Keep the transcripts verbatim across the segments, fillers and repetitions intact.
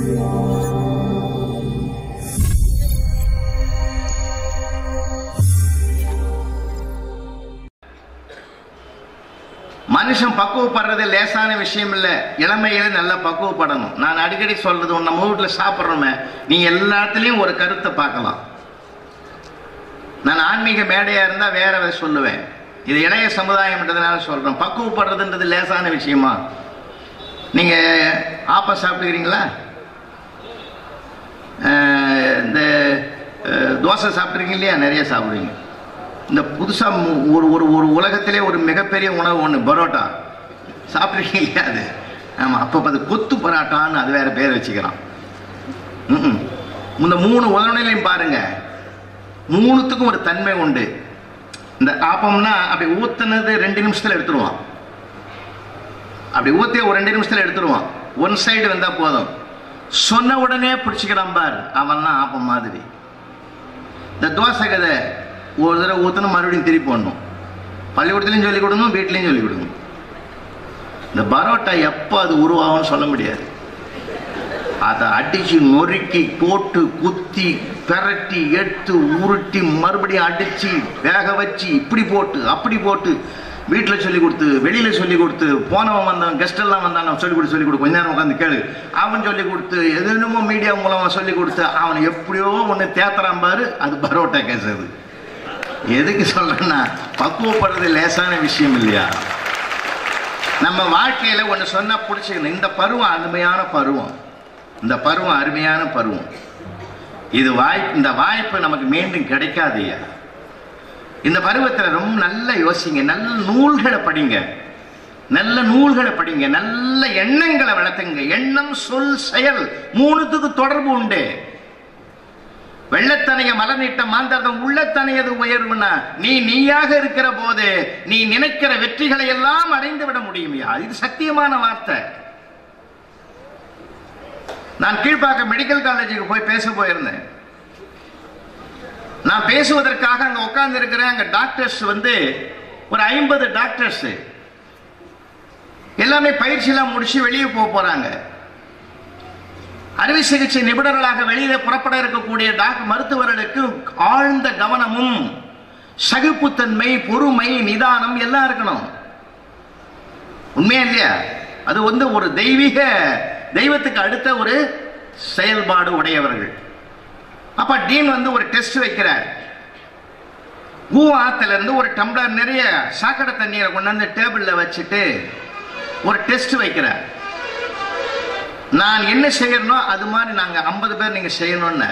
மனுஷன் பக்குவப்படுறது லேசான விஷயம் இல்லை. இளமையில நல்லா பக்குவப்படணும். நான் அடிக்கடி சொல்றது, நம்ம வீட்டில் சாப்பிட்றோமே, நீ எல்லாத்துலேயும் ஒரு கருத்தை பார்க்கலாம். நான் ஆன்மீக மேடையா இருந்தா வேற சொல்லுவேன். இது இளைய சமுதாயம்ன்றதுனால சொல்றேன். பக்குவப்படுறதுன்றது லேசான விஷயமா? நீங்க ஆப்ப சாப்பிட்டுக்கிறீங்களா? இந்த தோசை சாப்பிட்றீங்க இல்லையா? நிறைய சாப்பிடுவீங்க. இந்த புதுசா ஒரு ஒரு ஒரு உலகத்திலே ஒரு மிகப்பெரிய உணவு ஒன்று பரோட்டா சாப்பிட்றீங்க இல்லையா? அது ஆமா, அப்போ அது கொத்து பரோட்டான்னு அது வேற பேர் வச்சுக்கிறான். ம் இந்த மூணு உணவுலையும் பாருங்க, மூணுத்துக்கும் ஒரு தன்மை உண்டு. இந்த ஆப்பம்னா அப்படி ஊத்துனது ரெண்டு நிமிஷத்துல எடுத்துருவான். அப்படி ஊத்தி ஒரு ரெண்டு நிமிஷத்துல எடுத்துருவான். ஒன் சைடு வந்தா போதும். சொன்ன உடனே பிடிச்சிக்கிறான் பார், அவன்லாம் ஆப்பம் மாதிரி. இந்த தோசை கதை ஒரு தடவை ஊத்தணும், மறுபடியும் திருப்பி போடணும். பள்ளிக்கூடத்துலையும் சொல்லிக் கொடுக்கணும், வீட்லையும் சொல்லிக் கொடுக்கணும். இந்த பரோட்டா எப்போ அது உருவாகும்னு சொல்ல முடியாது. அதை அடிச்சு நொறுக்கி போட்டு குத்தி பெரட்டி எடுத்து உருட்டி மறுபடியும் அடிச்சு வேக வச்சு இப்படி போட்டு அப்படி போட்டு வீட்டில் சொல்லி கொடுத்து வெளியில் சொல்லி கொடுத்து போனவன் வந்தவன் கெஸ்ட் எல்லாம் வந்தான் சொல்லி கொடுத்து சொல்லி கொடுத்து கொஞ்ச நேரம் உட்காந்து கேளு அவன் சொல்லி கொடுத்து எதுனுமோ மீடியா மூலமாக சொல்லி கொடுத்து அவனை எப்படியோ ஒன்று தேத்துறான் பாரு, அது பரோட்டா கேஸ். அது எதுக்கு சொல்றேன்னா, பக்குவப்படுறது லேசான விஷயம் இல்லையா? நம்ம வாழ்க்கையில ஒன்று சொன்னா பிடிச்சிக்கணும். இந்த பருவம் அருமையான பருவம். இந்த பருவம் அருமையான பருவம். இது வாய்ப்பு, இந்த வாய்ப்பு நமக்கு மீண்டும் கிடைக்காதுயா. இந்த பருவத்தில் ரொம்ப நல்லா யோசிங்க, நல்ல நூல்களை படிங்க, நல்ல நூல்களை படிங்க, நல்ல எண்ணங்களை வளர்த்துங்க. எண்ணம், சொல், செயல் மூணுத்துக்கு தொடர்பு உண்டு. வெள்ளத்தனைய மலர்நீட்ட மாந்தர்தம் உள்ளத்தனையது உயர்வுனா, நீ நீயாக இருக்கிற போது நீ நினைக்கிற வெற்றிகளை எல்லாம் அடைந்து விட முடியுமையா? இது சத்தியமான வார்த்தை. நான் கீழ்பாக்க மெடிக்கல் காலேஜுக்கு போய் பேச போயிருந்தேன். நான் பேசுவதற்காக அங்க உட்கார்ந்து இருக்கிறேன். அங்க டாக்டர்ஸ் வந்து ஒரு ஐம்பது டாக்டர்ஸ் எல்லாமே பயிற்சியெல்லாம் முடிச்சு வெளியே போக போறாங்க. அறுவை சிகிச்சை நிபுணர்களாக வெளியில புறப்பட இருக்கக்கூடிய டாக்டர் மருத்துவர்களுக்கு ஆழ்ந்த கவனமும் சகிப்புத்தன்மை, பொறுமை, நிதானம் எல்லாம் இருக்கணும். உண்மையா இல்லையா? அது வந்து ஒரு தெய்வீக, தெய்வத்துக்கு அடுத்த ஒரு செயல்பாடு உடையவர்கள். அப்ப டீன் வந்து ஒரு டெஸ்ட் வைக்கிறார். பூ ஆத்துல இருந்து ஒரு டம்ளர் நிறைய சாக்கடை தண்ணீரை கொண்டாந்து டேபிள்ல வச்சுட்டு ஒரு டெஸ்ட் வைக்கிறார். நான் என்ன செய்யணும் அது மாதிரி நாங்க ஐம்பது பேர் நீங்க செய்யணும்னு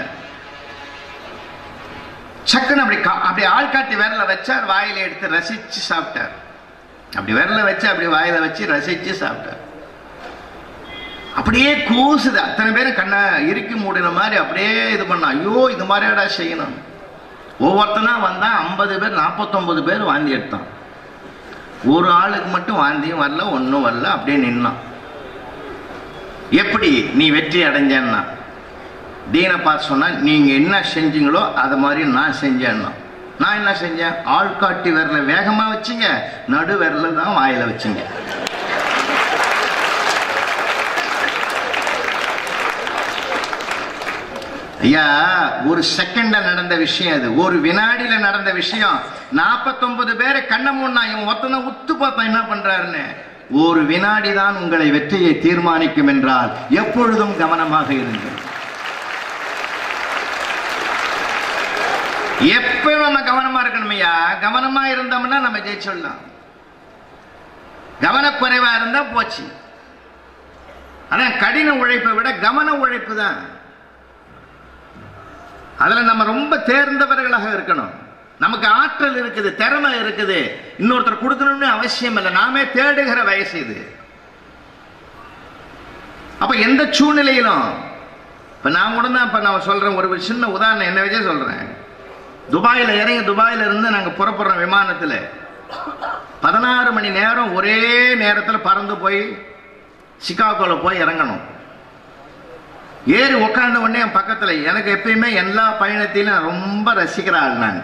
சக்குன்னு அப்படி அப்படி ஆள்காட்டி விரல வச்சார். வாயில எடுத்து ரசிச்சு சாப்பிட்டார். அப்படி விரல வச்சு அப்படி வாயில வச்சு ரசிச்சு சாப்பிட்டார். அப்படியே கூசுது. அத்தனை பேரும் கண்ணை இறுக்கி மூடின மாதிரி அப்படியே இது பண்ணா. ஐயோ, இது மாதிரியாடா செய்யணும். ஒவ்வொருத்தனா வந்தா ஐம்பது பேர் நாற்பத்தொன்பது பேர் வாந்தி எடுத்தான். ஒரு ஆளுக்கு மட்டும் வாந்தியும் வரல, ஒன்றும் வரல, அப்படியே நின்னான். எப்படி நீ வெற்றி அடைஞ்சேன்னா, டீனை பார்த்து சொன்னா, நீங்க என்ன செஞ்சீங்களோ அதை மாதிரி நான் செஞ்சேன்னா. நான் என்ன செஞ்சேன்? ஆள்காட்டி விரல வேகமா வச்சுங்க, நடு விரல தான் வாயில வச்சுங்க. ஐயா, ஒரு செகண்ட்ல நடந்த விஷயம் அது. ஒரு வினாடியில நடந்த விஷயம். நாற்பத்தி ஒன்பது பேரை கண்ண மூணா இவன் ஒருத்தனை உத்து பார்த்தான் என்ன பண்றாருன்னு. ஒரு வினாடி தான் உங்களை வெற்றியை தீர்மானிக்கும் என்றால் எப்பொழுதும் கவனமாக இருங்கள். எப்ப நம்ம கவனமா இருக்கணும் ஐயா. கவனமா இருந்தோம்னா நம்ம ஜெயிச்சிடலாம். கவனக்குறைவா இருந்தா போச்சு. அதான் கடின உழைப்பை விட கவன உழைப்பு தான். அதுல நம்ம ரொம்ப தேர்ந்தவர்களாக இருக்கணும். நமக்கு ஆற்றல் இருக்குது, திறமை இருக்குது, இன்னொருத்தர் கொடுக்கணும்னு அவசியம் இல்லை. நாமே தேடுகிற வயசு இது. அப்ப எந்த சூழ்நிலையிலும் இப்ப நான் கூட தான் இப்ப நான் சொல்றேன். ஒரு சின்ன உதாரணம் என்ன வச்சே சொல்றேன். துபாயில இறங்கி துபாயில இருந்து நாங்க புறப்படுறோம் விமானத்துல. பதினாறு மணி நேரம் ஒரே நேரத்தில் பறந்து போய் சிகாகோல போய் இறங்கணும். ஏறி உட்கார்ந்த உடனே என் பக்கத்துல, எனக்கு எப்பயுமே எல்லா பயணத்திலும் ரொம்ப ரசிக்கிற ஆள் நான்.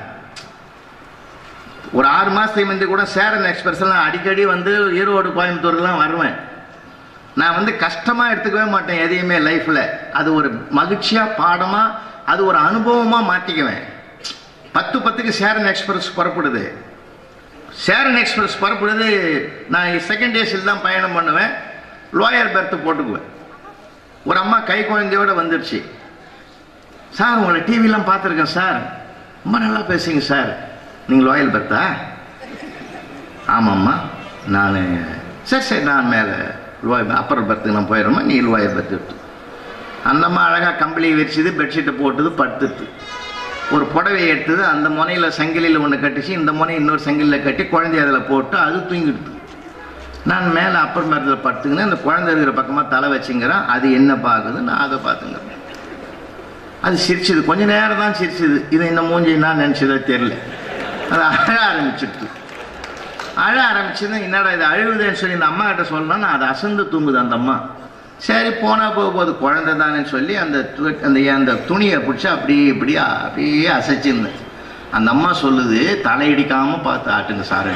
ஒரு ஆறு மாசத்துக்கு முந்தி கூட சேரன் எக்ஸ்பிரஸ் எல்லாம் அடிக்கடி வந்து ஈரோடு கோயம்புத்தூர்லாம் வருவேன். நான் வந்து கஷ்டமாக எடுத்துக்கவே மாட்டேன் எதையுமே லைஃப்பில். அது ஒரு மகிழ்ச்சியாக பாடமாக அது ஒரு அனுபவமாக மாற்றிக்குவேன். பத்து பத்துக்கு சேரன் எக்ஸ்பிரஸ் புறப்படுது. சேரன் எக்ஸ்பிரஸ் புறப்படுது. நான் செகண்ட் ஏசில் தான் பயணம் பண்ணுவேன். லோயர் பெர்த்து போட்டுக்குவேன். ஒரு அம்மா கை குழந்தையோடு வந்துடுச்சு. சார் உங்களை டிவிலாம் பார்த்துருக்கேன் சார், ரொம்ப நல்லா பேசுங்க சார், நீங்கள் லோயல் பெர்த்தா? ஆமாம்மா நான். சரி சரி நான் மேலே லோயர் அப்பர் பெர்த்துக்கு நான் போயிடுறோம்மா, நீ லோயர் பெர்த்து விட்டு. அந்தம்மா அழகாக கம்பளி விரிச்சுது, பெட்ஷீட்டை போட்டுது, படுத்துது. ஒரு புடவையை எடுத்தது, அந்த முனையில் சங்கிலியில் ஒன்று கட்டிச்சு, இந்த முனை இன்னொரு சங்கிலியில் கட்டி குழந்தைய அதில் போட்டு அது தூங்கிடுது. நான் மேலே அப்பர் மரத்தில் படுத்துக்கினேன். அந்த குழந்தை இருக்கிற பக்கமாக தலை வச்சுங்கிறேன். அது என்ன பார்க்குது, நான் அதை பார்த்துங்கிறேன். அது சிரிச்சுது, கொஞ்ச நேரம் தான் சிரிச்சுது. இது இந்த மூஞ்சி நான் நினச்சதோ தெரியல. அது அழ ஆரம்பிச்சுட்டு அழ ஆரம்பிச்சுது. என்னடா இது அழுகுதுன்னு சொல்லி இந்த அம்மா கிட்ட சொல்லணும். நான் அதை அசந்து தூங்குது அந்த அம்மா. சரி போனால் போக போது குழந்தை தானே சொல்லி அந்த அந்த அந்த துணியை பிடிச்சி அப்படியே இப்படி அப்படியே அசைச்சிருந்தேன். அந்த அம்மா சொல்லுது, தலையிடிக்காமல் பார்த்து ஆட்டுங்க சார்.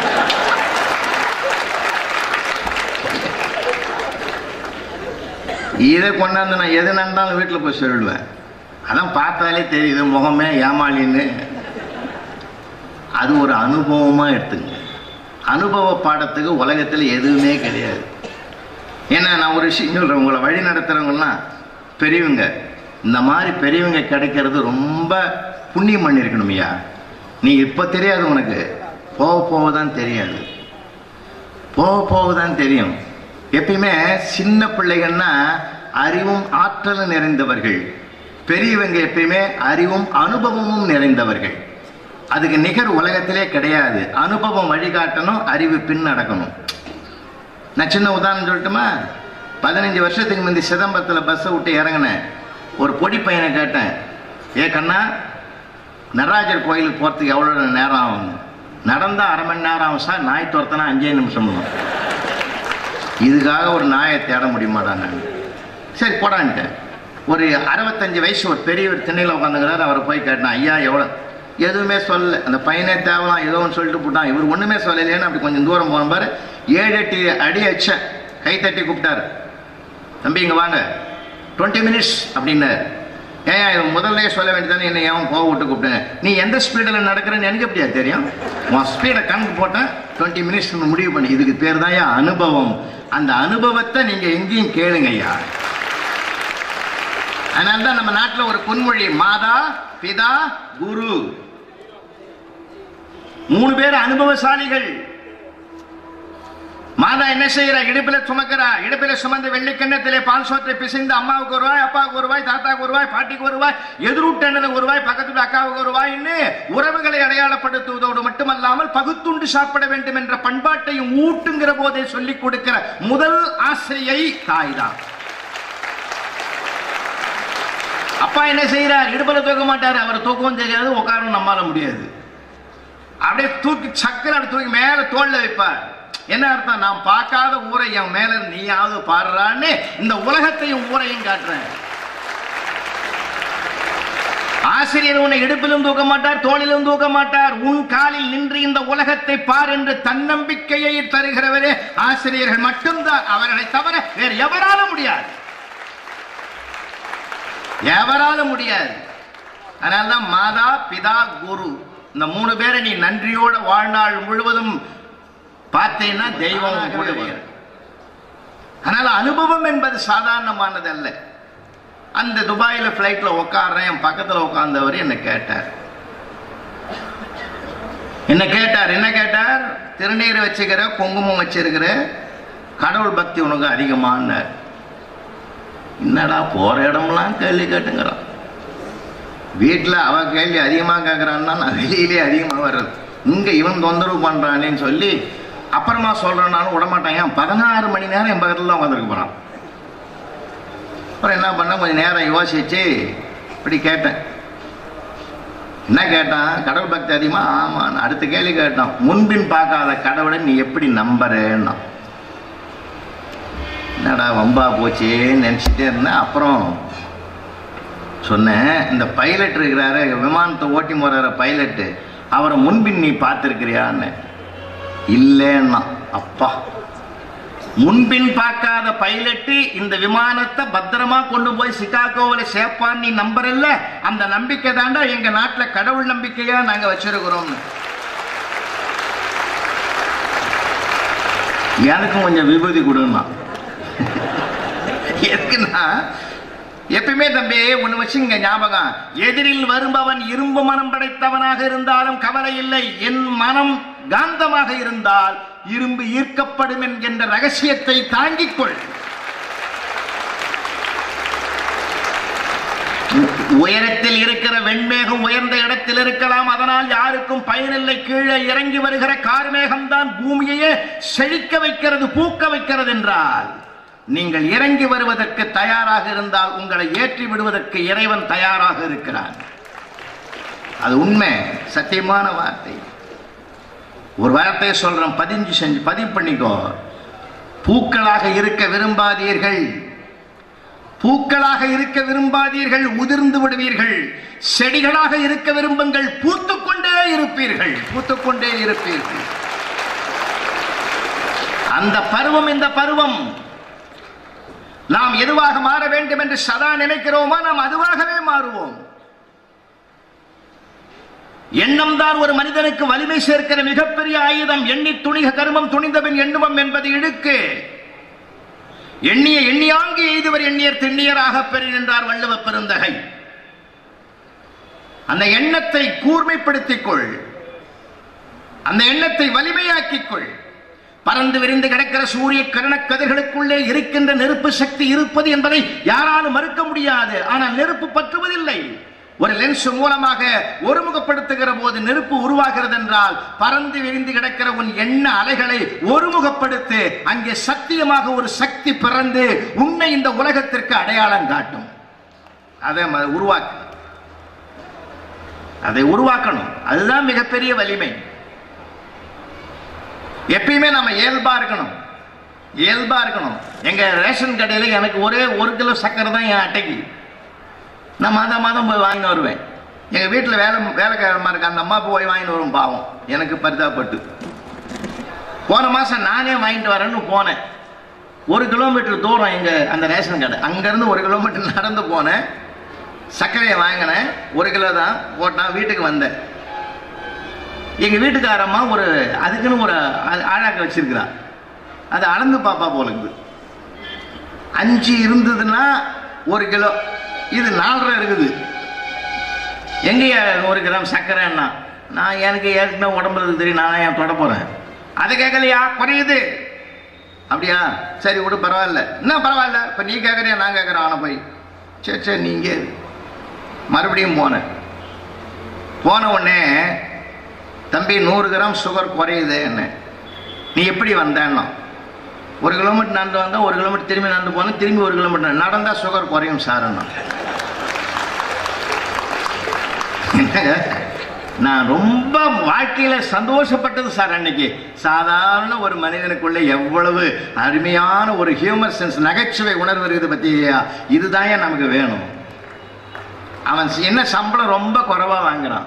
இதை கொண்டாந்து நான் எது நடந்தாலும் வீட்டில் போய் சொல்லிடுவேன். அதான் பார்த்தாலே தெரியுது முகமே ஏமாளின்னு. அது ஒரு அனுபவமாக எடுத்துங்க. அனுபவ பாடத்துக்கு உலகத்தில் எதுவுமே கிடையாது. ஏன்னா நான் ஒரு விஷயம் சொல்கிறேன், உங்களை வழி நடத்துகிறவங்கலாம் பெரியவங்க. இந்த மாதிரி பெரியவங்க கிடைக்கிறது ரொம்ப புண்ணியம் பண்ணியிருக்கணும் ஐயா. நீ இப்போ தெரியாது, உனக்கு போக போக தான் தெரியாது, போக போக தான் தெரியும். எப்பயுமே சின்ன பிள்ளைகள்னா அறிவும் ஆற்றலும் நிறைந்தவர்கள், பெரியவங்க எப்பயுமே அறிவும் அனுபவமும் நிறைந்தவர்கள். அதுக்கு நிகர் உலகத்திலே கிடையாது. அனுபவம் வழிகாட்டணும், அறிவு பின் நடக்கணும். நான் சின்ன உதாரணம் சொல்லட்டுமா? பதினஞ்சு வருஷத்துக்கு முந்தி சிதம்பரத்தில் பஸ்ஸை விட்டு இறங்கினேன். ஒரு பொடி பையனை கேட்டேன், ஏ கண்ணா நடராஜர் கோயிலுக்கு போகிறதுக்கு எவ்வளோ நேரம் ஆகும்? நடந்தால் அரை மணி நேரம் ஆகும் சார், நாய் துரத்தினா அஞ்சே நிமிஷம் பண்ணும். இதுக்காக ஒரு நாயை தேட முடியுமாடா நான்? சரி போடான்ட்டேன். ஒரு அறுபத்தஞ்சு வயசு ஒரு பெரியவர் திண்ணையில் உட்காந்துங்கிறார். அவரை போய் கேட்டேன், ஐயா எவ்வளோ? எதுவுமே சொல்லலை. அந்த பையனே தேவலாம் ஏதோ ஒன்று சொல்லிட்டு போட்டான். இவர் ஒன்றுமே சொல்லலையேன்னு அப்படி கொஞ்சம் தூரம் போன பாரு, ஏழு எட்டு அடி அடிச்சேன். கை தட்டி கூப்பிட்டாரு, தம்பி இங்கே வாங்க, டுவெண்ட்டி மினிட்ஸ் அப்படின்னாரு. ஏன் இது முதல்ல சொல்ல வேண்டியதானே, என்ன ஏன் கோவம் விட்டு கூப்பிட்டேங்க? நீ எந்த ஸ்பீடில் நடக்கிறேன்னு எனக்கு எப்படியா தெரியும்? உன் ஸ்பீடை கணக்கு போட்டேன், டுவெண்ட்டி மினிட்ஸ் முடிவு பண்ணி. இதுக்கு பேர் தான் அனுபவம். அந்த அனுபவத்தை நீங்கள் எங்கேயும் கேளுங்க ஐயா. அதனால தான் நம்ம நாட்டில் ஒரு பொன்மொழி, மாதா பிதா குரு, மூணு பேர் அனுபவசாலிகள். மாதா என்ன செய்யறா? இடுப்பில சுமக்கிறா. இடுப்பில சுமந்து வெள்ளி கிண்ணத்திலே பால் சோற்றை பிசைந்து அம்மாவுக்கு ஒரு ரூபாய், அப்பாவுக்கு ஒரு ரூபாய், தாத்தாவுக்கு ஒரு ரூபாய், பாட்டிக்கு ஒரு ரூபாய், எதிர்விட்டனுக்கு ஒரு ரூபாய், பக்கத்துல அக்காவுக்கு ஒரு ரூபாய்ன்னு உறவுகளை அடையாளப்படுத்துவதோடு மட்டுமல்லாமல் பகுத்துண்டு சாப்பிட வேண்டும் என்ற பண்பாட்டையும் ஊட்டுங்கிற போதே சொல்லிக் கொடுக்கிற முதல் ஆசிரியை தாய் தான். அப்பா என்ன செய்யறார்? இடுப்பில தூக்க மாட்டாரு. அவர் தூக்கவும் தெரியாது, உட்காரவும் நம்மால முடியாது. அப்படியே தூக்கி சக்கரை தூக்கி மேல தோல்ல வைப்பார். என்ன அர்த்தம்? நான் பார்க்காத ஊரை என் மேல நீயாவது பாடுறான்னு இந்த உலகத்தையும் ஊரையும் காட்டுறேன். ஆசிரியர் உன்னை இடுப்பிலும் தூக்க மாட்டார், தோளிலும் தூக்க மாட்டார். உன் காலில் நின்று இந்த உலகத்தை பார் என்று தன்னம்பிக்கையை தருகிறவரே ஆசிரியர்கள் மட்டும்தான். அவர்களை தவிர வேறு எவராலும் முடியாது, எவராலும் முடியாது. அதனால்தான் மாதா பிதா குரு, இந்த மூணு பேரை நீ நன்றியோட வாழ்நாள் முழுவதும் பார்த்தீங்கன்னா தெய்வம் கூட. அதனால அனுபவம் என்பது சாதாரணமானது அல்ல. அந்த துபாயில பிளைட்ல உட்காடுறேன், என் பக்கத்துல உட்கார்ந்தவர் என்ன கேட்டார் என்ன கேட்டார் என்ன கேட்டார் திருநீர் வச்சுக்கிற, குங்குமம் வச்சிருக்கிற, கடவுள் பக்தி உனக்கு அதிகமானார். என்னடா போற இடம்லாம் கேள்வி கேட்டுங்கிறான். வீட்டில் அவ கேள்வி அதிகமாக கேட்குறான்னா நான் வெளியிலே அதிகமாக வர்றது. இங்கே இவன் தொந்தரவு பண்ணுறானேன்னு சொல்லி அப்புறமா சொல்கிறனாலும் விடமாட்டான். ஏன் பதினாறு மணி நேரம் என் பக்கத்தில் தான் உட்காந்துருக்க போகிறான். அப்புறம் என்ன பண்ண, கொஞ்சம் நேரம் யோசிச்சு இப்படி கேட்டேன். என்ன கேட்டான்? கடவுள் பக்தி அதிகமாக? ஆமாம். அடுத்த கேள்வி கேட்டான், முன்பின் பார்க்காத கடவுளை நீ எப்படி நம்புறேன்னா. என்னடா வம்பா போச்சேன்னு நினச்சிட்டே இருந்தேன். அப்புறம் சொன்னேன், இந்த பைலட் இருக்கிறாரு, விமானத்தை ஓட்டி போகிற பைலட்டு, அவரை முன்பின் நீ பார்த்துருக்கிறியான்னு. இல்லைன்னா அப்பா முன்பின் பார்க்காத பைலட்டு இந்த விமானத்தை பத்திரமா கொண்டு போய் சிகாகோவில் சேர்ப்பான் நீ நம்புறல்ல, அந்த நம்பிக்கை தாண்டா எங்க நாட்டில் கடவுள் நம்பிக்கையா நாங்க வச்சிருக்கிறோம். எனக்கும் கொஞ்சம் விபூதி கொடுமா. எதுக்குன்னா எப்பயுமே தம்பி ஒண்ணு வச்சுங்க ஞாபகம், எதிரில் வருபவன் இரும்பு மனம் படைத்தவனாக இருந்தாலும் கவலை இல்லை, என் மனம் காந்தமாக இருந்தால் இரும்பு ஈர்க்கப்படும் என்கின்ற ரகசியத்தை தாங்கிக் கொள். உயரத்தில் இருக்கிற வெண்மேகம் உயர்ந்த இடத்தில் இருக்கலாம், அதனால் யாருக்கும் பயனில்லை. கீழே இறங்கி வருகிற கார்மேகம் தான் பூமியையே செழிக்க வைக்கிறது, பூக்க வைக்கிறது என்றால் நீங்கள் இறங்கி வருவதற்கு தயாராக இருந்தால் உங்களை ஏற்றி விடுவதற்கு இறைவன் தயாராக இருக்கிறான். அது உண்மை, சத்தியமான வார்த்தை. ஒரு வார்த்தையை சொல்றேன், பதிஞ்சு செஞ்சு பதிவு பண்ணிக்கோ. பூக்களாக இருக்க விரும்பாதீர்கள், பூக்களாக இருக்க விரும்பாதீர்கள், உதிர்ந்து விடுவீர்கள். செடிகளாக இருக்க விரும்புங்கள், பூத்துக்கொண்டே இருப்பீர்கள், பூத்துக்கொண்டே இருப்பீர்கள். அந்த பருவம் இந்த பருவம். நாம் எதுவாக மாற வேண்டும் என்று சதா நினைக்கிறோமா, நாம் அதுவாகவே மாறுவோம். எண்ணம் தான் ஒரு மனிதனுக்கு வலிமை சேர்க்கிற மிகப்பெரிய ஆயுதம். எண்ணி துணிக கர்மம் துணிந்தவன் எண்ணுவம் என்பது இழுக்கு. எண்ணிய எண்ணியாங்கு எய்துவர் எண்ணியர் திண்ணியராக பெறின் என்றார் வள்ளுவ பெருந்தகை. அந்த எண்ணத்தை கூர்மைப்படுத்திக் கொள், அந்த எண்ணத்தை வலிமையாக்கிக் கொள். பறந்து விரிந்து கிடக்கிற சூரிய கரண கதிர்களுக்குள்ளே இருக்கின்ற நெருப்பு சக்தி இருப்பது என்பதை யாராலும் மறுக்க முடியாது. ஆனால் நெருப்பு பற்றுவதில்லை. ஒரு லென்ஸ் மூலமாக ஒருமுகப்படுத்துகிற போது நெருப்பு உருவாகிறது என்றால், பறந்து விரிந்து கிடக்கிற உன் எண்ண அலைகளை ஒருமுகப்படுத்து, அங்கே சத்தியமாக ஒரு சக்தி பிறந்து உன்னை இந்த உலகத்திற்கு அடையாளம் காட்டும். அதை உருவாக்க அதை உருவாக்கணும். அதுதான் மிகப்பெரிய வலிமை. எப்பயுமே நம்ம இயல்பா இருக்கணும், இயல்பா இருக்கணும். எங்க ரேஷன் கடையில எனக்கு ஒரே ஒரு கிலோ சக்கரை தான் என் அட்டைக்கு. நான் மாதம் மாதம் போய் வாங்கிட்டு வருவேன். எங்க வீட்டில் வேலை வேலைக்காரமா இருக்க அந்த அம்மா போய் வாங்கிட்டு வரும், பாவம் எனக்கு பரிதாபப்பட்டு. போன மாசம் நானே வாங்கிட்டு வரேன்னு போனேன். ஒரு கிலோமீட்டர் தூரம் எங்க அந்த ரேஷன் கடை, அங்கிருந்து ஒரு கிலோமீட்டர் நடந்து போனேன். சர்க்கரையை வாங்கினேன், ஒரு கிலோ தான் போட்டான். வீட்டுக்கு வந்தேன். எங்க வீட்டுக்காரம்மா ஒரு அதுக்குன்னு ஒரு ஆழாக்க வச்சிருக்கிறா. அதை அளந்து பாப்பா போல இருக்குது. அஞ்சு இருந்ததுன்னா ஒரு கிலோ, இது நாலரை இருக்குது. எங்கேயா ஒரு கிராம் சர்க்கரைன்னா, நான் எனக்கு ஏற்கனவே உடம்புல தெரியும், நான் ஏன் தொட போறேன். அதை கேட்கலையா, குறையுது. அப்படியா, சரி விடு, பரவாயில்ல. என்ன பரவாயில்ல, இப்போ நீ கேட்குறியா நான் கேட்குறேன். ஆனால் போய் சரி சரி நீங்க மறுபடியும் போனேன். போன உடனே, தம்பி நூறு கிராம் சுகர் குறையுது என்ன, நீ எப்படி வந்தேன்னா, ஒரு கிலோமீட்டர் நடந்து வந்தேன், ஒரு கிலோமீட்டர் திரும்பி நடந்து போனேன், திரும்பி ஒரு கிலோமீட்டர் நடந்தா சுகர் குறையும் சார். நான் ரொம்ப வாழ்க்கையில சந்தோஷப்பட்டது சார் அன்னைக்கு. சாதாரண ஒரு மனிதனுக்குள்ள எவ்வளவு அருமையான ஒரு ஹியூமர் சென்ஸ், நகைச்சுவை உணர்வு இருக்குது பத்தியா. இதுதான் நமக்கு வேணும். அவன் என்ன சம்பளம் ரொம்ப குறைவா வாங்குறான்,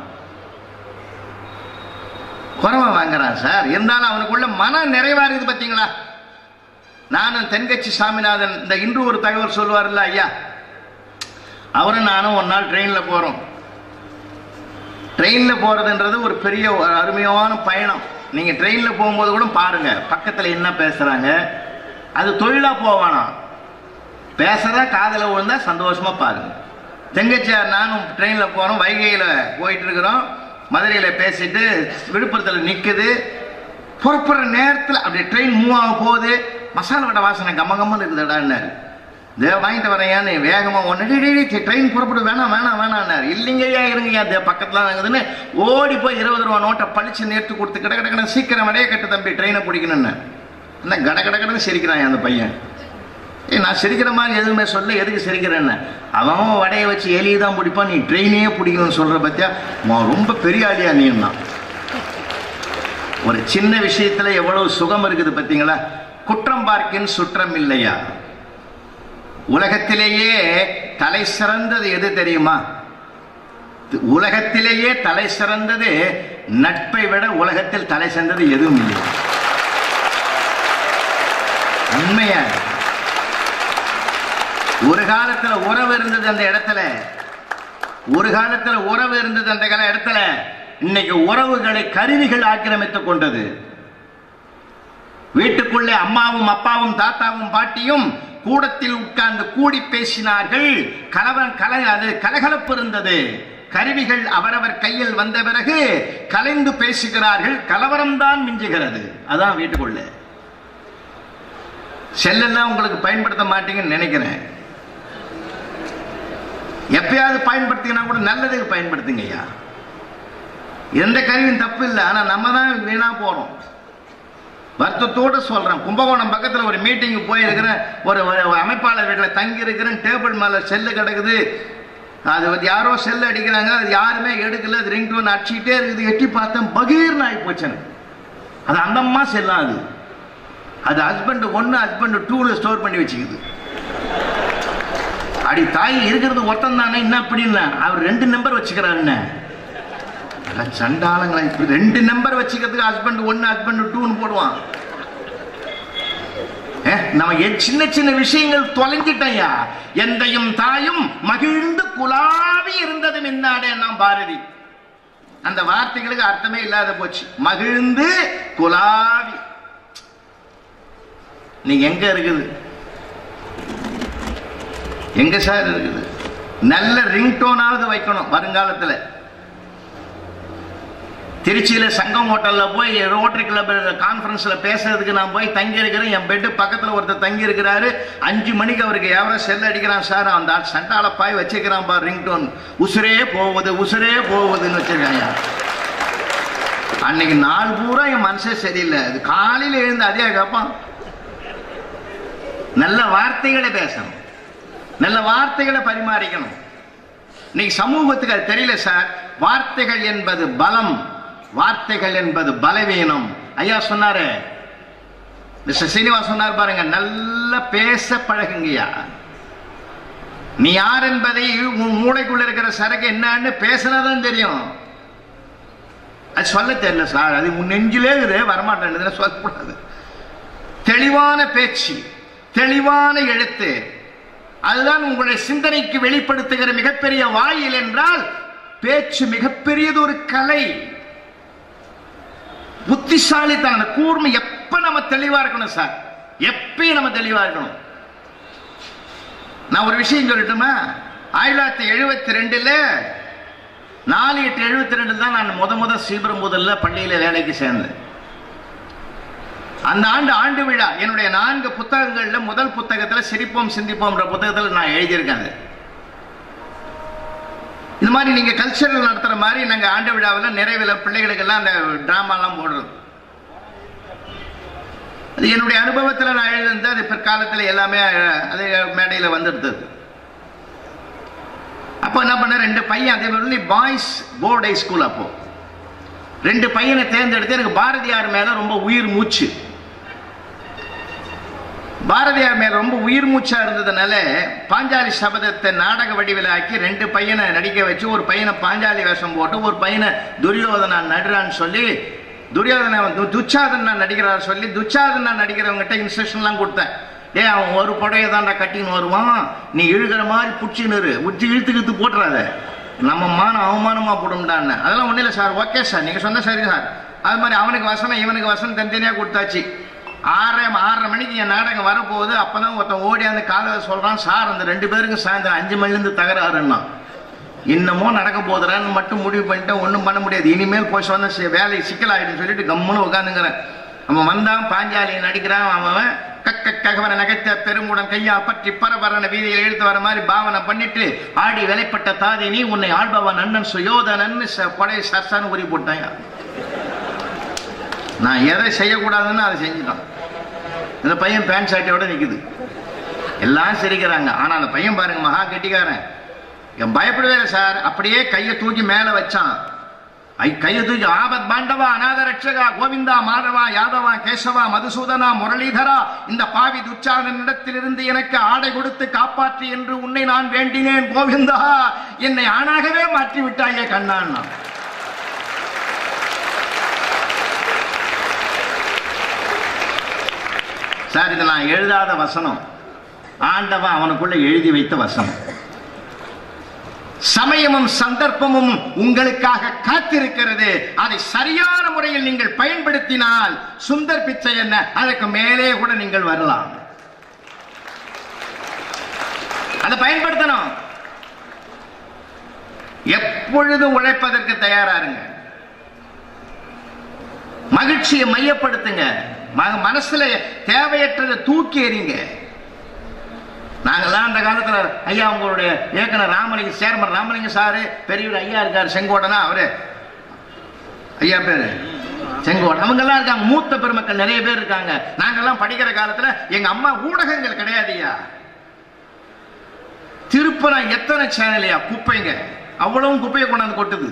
குறைவா வாங்குறான் சார், இருந்தாலும் அவனுக்குள்ள மன நிறைவா இருக்குது பார்த்தீங்களா. நானும் தென்கட்சி சாமிநாதன் இந்த இன்று ஒரு தகவல் சொல்லுவார்ல ஐயா, அவரும் நானும் ஒரு நாள் ட்ரெயின்ல போறோம். ட்ரெயின்ல போறதுன்றது ஒரு பெரிய ஒரு அருமையான பயணம். நீங்க ட்ரெயின்ல போகும்போது கூட பாருங்க பக்கத்துல என்ன பேசுறாங்க. அது தொழிலா போவானா, பேசுறதா காதல விழுந்தா சந்தோஷமா பாருங்க. தெங்கச்சியார் நானும் ட்ரெயின்ல போறோம், வைகையில போயிட்டு இருக்கிறோம். மதுரையில பேசிட்டு விழுப்புரத்தில் நிக்குது. புறப்படுற நேரத்தில் அப்படி ட்ரெயின் மூவ் ஆக போகுது. மசாலா வடை வாசனை கம்ம கம்மன்னு இருக்குதுடான்னாரு. தே வாங்கிட்டு வரேன் வேகமா ஒன்னு ட்ரெயின் புறப்படு, வேணாம் வேணாம் வேணாம்னாரு. இல்லைங்கய்யா இருங்கய்யா, தே பக்கத்துல இருக்குதுன்னு ஓடி போய் இருபது ரூபா நோட்டை பழிச்சு நேர்த்து கொடுத்து கிட கிட கிட சீக்கிரம் வடையை கட்டு தம்பி, ட்ரெயினை பிடிக்கணும்னு. என்ன கட கட கடன்னு சிரிக்கிறான் அந்த பையன். ஏ நான் சிரிக்கிற மாதிரி எதுவுமே சொல்ல, எதுக்கு சிரிக்கிறேன்னு. அவன் வடையை வச்சு எலியை தான் பிடிப்பான், நீ ட்ரெயினையே பிடிக்கணும்னு சொல்ற பத்தியா, ரொம்ப பெரிய ஆளியா நீன்னா. ஒரு சின்ன விஷயத்துல எவ்வளவு சுகம் இருக்குது பார்த்தீங்களா. குற்றம் பார்க்கின் சுற்றம் இல்லையா. உலகத்திலேயே தலை சிறந்தது எது தெரியுமா? உலகத்திலேயே தலை சிறந்தது நட்பை விட உலகத்தில் தலை சிறந்தது எதுவும் இல்லை. உண்மையா ஒரு காலத்துல உறவு இருந்தது அந்த இடத்துல, ஒரு காலத்துல உறவு இருந்தது அந்த இடத்துல. இன்னைக்கு உறவுகளை கருவிகள் ஆக்கிரமித்துக் கொண்டது. வீட்டுக்குள்ளே அம்மாவும் அப்பாவும் தாத்தாவும் பாட்டியும் கூடத்தில் உட்கார்ந்து கூடி பேசினார்கள். கலவன் கல அது கலகலப்பு இருந்தது. கருவிகள் அவரவர் கையில் வந்த பிறகு கலைந்து பேசுகிறார்கள். கலவரம் தான் மிஞ்சுகிறது. அதான் வீட்டுக்குள்ள. செல்லெல்லாம் உங்களுக்கு பயன்படுத்த மாட்டீங்கன்னு நினைக்கிறேன். எப்பயாவது பயன்படுத்தினா கூட நல்லதுக்கு பயன்படுத்துங்க ஐயா. எந்த கருவியும் தப்பு இல்லை. ஆனா நம்ம தான் வீணா போறோம். வருத்தத்தோடு சொல்றேன். கும்பகோணம் பக்கத்தில் ஒரு மீட்டிங் போயிருக்கிறேன். ஒரு அமைப்பாளர் வீட்டில் தங்கி இருக்கிறேன். டேபிள் மேல செல்லு கிடக்குது. அது வந்து யாரோ செல்லு அடிக்கிறாங்க. அது யாருமே எடுக்கல. அது ரிங் டோன் அடிச்சுக்கிட்டே இருக்குது. எட்டி பார்த்தேன், பகீர்னு ஆகி போச்சு. அது அந்த அம்மா செல்லாம். அது அது ஹஸ்பண்ட் ஒன்னு ஹஸ்பண்ட் டூல ஸ்டோர் பண்ணி வச்சுக்குது. அடி தாய் இருக்கிறது ஒருத்தன் தானே, என்ன அப்படின்னு அவர் ரெண்டு நம்பர் வச்சுக்கிறாருன்னு. சண்டாளங்களை ரெண்டு நம்பர் வச்சுக்கிறதுக்கு ஹஸ்பண்ட் ஒன்னு ஹஸ்பண்ட் டூன்னு போடுவான். நம்ம சின்ன சின்ன விஷயங்கள் தொலைஞ்சிட்டயா. எந்தையும் தாயும் மகிழ்ந்து குலாவி இருந்தது மின்னாடே நாம் பாரதி. அந்த வார்த்தைகளுக்கு அர்த்தமே இல்லாத போச்சு. மகிழ்ந்து குலாவி நீங்க எங்க இருக்குது? எங்க சார் இருக்குது? நல்ல ரிங்டோனாவது வைக்கணும் வருங்காலத்துல. திருச்சியில சங்கம் ஹோட்டல்ல போய் ரோட்டரி கிளப் கான்பரன்ஸ்ல பேசுறதுக்கு நான் போய் தங்கி இருக்கிறேன். என் பெட்டு பக்கத்துல ஒருத்தர் தங்கி இருக்கிறாரு. அஞ்சு மணிக்கு அவருக்கு எவரோ செல் அடிக்கிறான் சார். அந்த சண்டால பாய் வச்சுக்கிறான் பாரு ரிங்டோன். உசுரே போவது உசுரே போவதுன்னு வச்சிருக்காங்க. அன்னைக்கு நாள் பூரா என் மனசே சரியில்லை. அது காலையில எழுந்து அதே கேட்பான். நல்ல வார்த்தைகளை பேசணும், நல்ல வார்த்தைகளை பரிமாறிக்கணும். இன்னைக்கு சமூகத்துக்கு அது தெரியல சார். வார்த்தைகள் என்பது பலம், வார்த்தைகள் என்பது பலவீனம். ஐயா சொன்னாரு, மிஸ்டர் சீனிவாஸ் சொன்னார் பாருங்க, நல்ல பேச பழகுங்கய்யா. நீ யார் என்பதை உன் மூளைக்குள்ள இருக்கிற சரக்கு என்னன்னு பேசினதான் தெரியும். அது சொல்ல தெரியல சார். அது உன் நெஞ்சிலே வரமாட்டேன் சொல்லக்கூடாது. தெளிவான பேச்சு, தெளிவான எழுத்து, அதுதான் உங்களுடைய சிந்தனைக்கு வெளிப்படுத்துகிற மிகப்பெரிய வாயில் என்றால் பேச்சு மிகப்பெரியது ஒரு கலை. புத்திசாலித்தன கூர்மை எப்ப நம்ம தெளிவா இருக்கணும் சார். எப்பயும் நம்ம தெளிவா இருக்கணும். நான் ஒரு விஷயம் சொல்லட்டுமா? ஆயிரத்தி தொள்ளாயிரத்தி எழுபத்தி ரெண்டுல நாலு எட்டு எழுபத்தி ரெண்டுல தான் நான் முத முத ஸ்ரீபெரும்புதூர்ல பள்ளியில வேலைக்கு சேர்ந்தேன். அந்த ஆண்டு ஆண்டு விழா என்னுடைய நான்கு புத்தகங்கள்ல முதல் புத்தகத்துல சிரிப்போம் சிந்திப்போம் புத்தகத்தில் நான் எழுதியிருக்கேன். இந்த மாதிரி நீங்க கல்ச்சரல் நடத்துற மாதிரி நாங்க ஆண்டு விழாவில் நிறைவில் பிள்ளைகளுக்கு எல்லாம் அந்த டிராமா எல்லாம் போடுறது. அது என்னுடைய அனுபவத்தில் நான் எழுதிருந்து அது பிற்காலத்தில் எல்லாமே அது மேடையில் வந்துடுது. அப்போ என்ன பண்ண, ரெண்டு பையன் அதே மாதிரி பாய்ஸ் போர்டு ஹை ஸ்கூல். அப்போ ரெண்டு பையனை தேர்ந்தெடுத்து எனக்கு பாரதியார் மேல ரொம்ப உயிர் மூச்சு. பாரதியார் மேல ரொம்ப உயிர் மூச்சா இருந்ததுனால பாஞ்சாலி சபதத்தை நாடக வடிவில் ஆக்கி ரெண்டு பையனை நடிக்க வச்சு, ஒரு பையனை பாஞ்சாலி வேஷம் போட்டு ஒரு பையனை துரியோதனா நடுறான்னு சொல்லி, துரியோதன துச்சாதனா நடிக்கிறார் சொல்லி துச்சாதனா நடிக்கிறவங்கிட்ட இன்ஸ்ட்ரக்ஷன் எல்லாம் கொடுத்தேன். ஏ அவன் ஒரு புடையை தான்டா கட்டின்னு வருவான், நீ இழுக்கிற மாதிரி புடிச்சுன்னு உச்சி இழுத்து இழுத்து போட்டுறாத, நம்ம மான அவமானமா போடும்டான்னு. அதெல்லாம் ஒன்றும் இல்லை சார். ஓகே சார், நீங்க சொன்ன சரி சார். அது மாதிரி அவனுக்கு வசனம் இவனுக்கு வசனம் தனித்தனியா கொடுத்தாச்சு. ஆறரை ஆறரை மணிக்கு என் நாடகம் வரப்போகுது. அப்பதான் ஒருத்தன் ஓடி அந்த காலையில் சொல்றான், சார் அந்த ரெண்டு பேருக்கு சாயந்தரம் அஞ்சு மணிலேருந்து தகராறுன்னா. இன்னமும் நடக்க போதுறான்னு மட்டும் முடிவு பண்ணிட்டு ஒன்றும் பண்ண முடியாது. இனிமேல் போய் சொன்ன வேலை சிக்கலாயிடுன்னு சொல்லிட்டு கம்முன்னு உட்காந்துங்கிறேன். அவன் வந்தான், பாஞ்சாலியை நடிக்கிறான். அவன் கக்க ககவன நகைத்த பெருங்குடன் கையால் பற்றி பரபரன வீதியில் எழுத்து வர மாதிரி பாவனை பண்ணிட்டு, ஆடி விலைப்பட்ட தாதினி உன்னை ஆள்பவன் அண்ணன் சுயோதனன் கொடை சர்சான்னு உரி போட்டாங்க. நான் எதை செய்யக்கூடாதுன்னு அதை செஞ்சுட்டான். இந்த பையன் பேண்ட் ஷர்ட்டோட நிக்குது. எல்லாம் சிரிக்கிறாங்க. ஆனா அந்த பையன் பாருங்க, மகா கெட்டிக்காரன். என் பயப்படவே இல்லை சார். அப்படியே கையை தூக்கி மேல வச்சான். கையை தூக்கி, ஆபத் பாண்டவா அநாத ரட்சகா கோவிந்தா மாதவா யாதவா கேசவா மதுசூதனா முரளிதரா, இந்த பாவி துச்சாதனிடத்திலிருந்து எனக்கு ஆடை கொடுத்து காப்பாற்றி என்று உன்னை நான் வேண்டினேன் கோவிந்தா, என்னை ஆணாகவே மாற்றி விட்டாயே கண்ணான்னா. சார் இது நான் எழுதாத வசனம், ஆண்டவன் அவனுக்குள்ள எழுதி வைத்த வசனம். சமயமும் சந்தர்ப்பமும் உங்களுக்காக காத்திருக்கிறது. அதை சரியான முறையில் நீங்கள் பயன்படுத்தினால் சுந்தர் பிச்சை என்ன, அதற்கு மேலே கூட நீங்கள் வரலாம். அதை பயன்படுத்தணும். எப்பொழுதும் உழைப்பதற்கு தயாராருங்க. மகிழ்ச்சியை மையப்படுத்துங்க. மனசுல தேவையற்றதை தூக்கி எறிங்க. நாங்கெல்லாம் அந்த காலத்துல ஐயா உங்களுடைய இயக்குனர் ராமலிங்க சேர்மன் ராமலிங்க சாரு பெரியவர் ஐயா இருக்காரு செங்கோடனா, அவரு ஐயா பேரு செங்கோடன், அவங்க எல்லாம் இருக்காங்க. மூத்த பெருமக்கள் நிறைய பேர் இருக்காங்க. நாங்கெல்லாம் படிக்கிற காலத்துல எங்க அம்மா ஊடகங்கள் கிடையாதுயா. திருப்பரம் எத்தனை சேனலையா குப்பைங்க, அவ்வளவும் குப்பையை கொண்டாந்து கொட்டுது.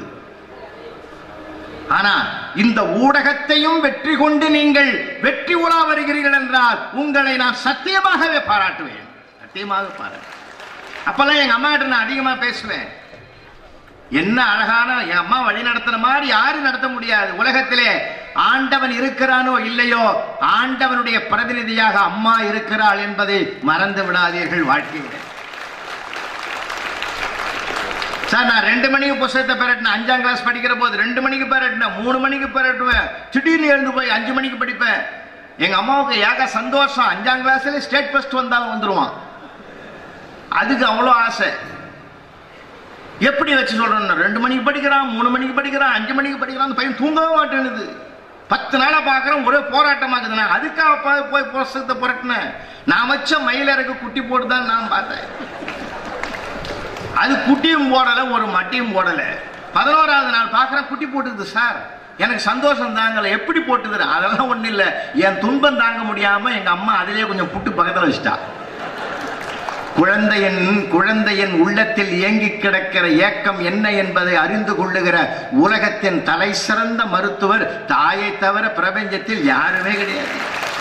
ஆனா இந்த ஊடகத்தையும் வெற்றி கொண்டு நீங்கள் வெற்றி உலா வருகிறீர்கள் என்றால் உங்களை நான் சத்தியமாகவே பாராட்டுவேன். சத்தியமாக பாராட்டு. அப்பெல்லாம் எங்க அம்மா கிட்ட நான் அதிகமா பேசுவேன். என்ன அழகான என் அம்மா வழி நடத்துற மாதிரி யாரும் நடத்த முடியாது. உலகத்திலே ஆண்டவன் இருக்கிறானோ இல்லையோ, ஆண்டவனுடைய பிரதிநிதியாக அம்மா இருக்கிறாள் என்பதை மறந்து விடாதீர்கள் வாழ்க்கையில். சார் நான் ரெண்டு மணிக்கு புத்தகத்தை பெறட்டினேன். அஞ்சாம் கிளாஸ் படிக்கிற போது ரெண்டு மணிக்கு பெறட்டினேன், மூணு மணிக்கு பெறட்டுவேன். திடீர்னு எழுந்து போய் அஞ்சு மணிக்கு படிப்பேன். எங்க அம்மாவுக்கு ஏக சந்தோஷம். அஞ்சாம் கிளாஸ்ல ஸ்டேட் ஃபர்ஸ்ட் வந்தாலும் வந்துருவான். அதுக்கு அவ்வளோ ஆசை. எப்படி வச்சு சொல்றேன், ரெண்டு மணிக்கு படிக்கிறான், மூணு மணிக்கு படிக்கிறான், அஞ்சு மணிக்கு படிக்கிறான். அந்த பையன் தூங்கவே மாட்டேனுது. பத்து நாளா பாக்குறேன், ஒரே போராட்டமாக்குது. அதுக்காக போய் புத்தகத்தை புரட்டினேன். நான் வச்ச மயிலருக்கு குட்டி போட்டுதான் நான் பார்த்தேன். அது குட்டியும் போடல, ஒரு மட்டியும் போடல. பதினோராவது நாள் பார்க்கிறேன் குட்டி போட்டுது. சார் எனக்கு சந்தோஷம் தாங்கல. எப்படி போட்டுது? அதெல்லாம் ஒண்ணு இல்ல, என் துன்பம் தாங்க முடியாம எங்க அம்மா அதிலே கொஞ்சம் புட்டு பக்கத்துல வச்சுட்டா. குழந்தையின் குழந்தையின் உள்ளத்தில் இயங்கி கிடக்கிற ஏக்கம் என்ன என்பதை அறிந்து கொள்ளுகிற உலகத்தின் தலை சிறந்த மருத்துவர் தாயை தவிர பிரபஞ்சத்தில் யாருமே கிடையாது.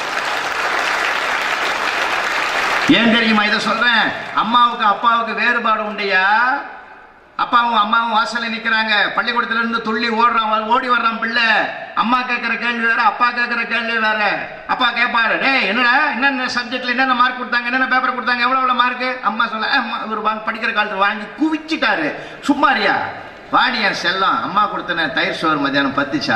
ஏன் தெரியுமா இதை சொல்றேன்? அம்மாவுக்கு அப்பாவுக்கு வேறுபாடு உண்டையா? அப்பாவும் அம்மாவும் வாசல்ல நிக்கிறாங்க. பள்ளிக்கூடத்துல இருந்து துள்ளி ஓடுறான், ஓடி வர்றான் பிள்ளை. அம்மா கேட்கிற கேள்வி வேற, அப்பா கேட்கிற கேள்வி வேற. அப்பா கேட்பாரு, டேய் என்னடா என்னென்ன சப்ஜெக்ட்ல என்னென்ன மார்க் கொடுத்தாங்க, என்னென்ன பேப்பர் கொடுத்தாங்க, எவ்வளவு எவ்வளவு மார்க்? அம்மா சொல்ல இவர் படிக்கிற காலத்துல வாங்கி குவிச்சிட்டாரு. சும்மாரியா வாடி என் செல்லம், அம்மா கொடுத்தன தயிர் சோறு மத்தியானம் பத்துச்சா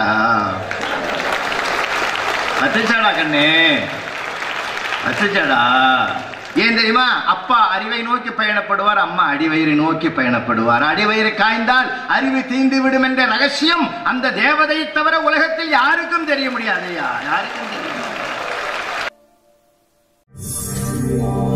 பத்துச்சாடா கண்ணு பத்துச்சாடா. ஏன் தெரியுமா? அப்பா அறிவை நோக்கி பயணப்படுவார், அம்மா அடிவயிறை நோக்கி பயணப்படுவார். அடிவயிறு காய்ந்தால் அறிவு தீந்து விடும் என்ற ரகசியம் அந்த தேவதை தவிர உலகத்தில் யாருக்கும் தெரிய முடியாது. யாருக்கும் தெரிய முடியாது.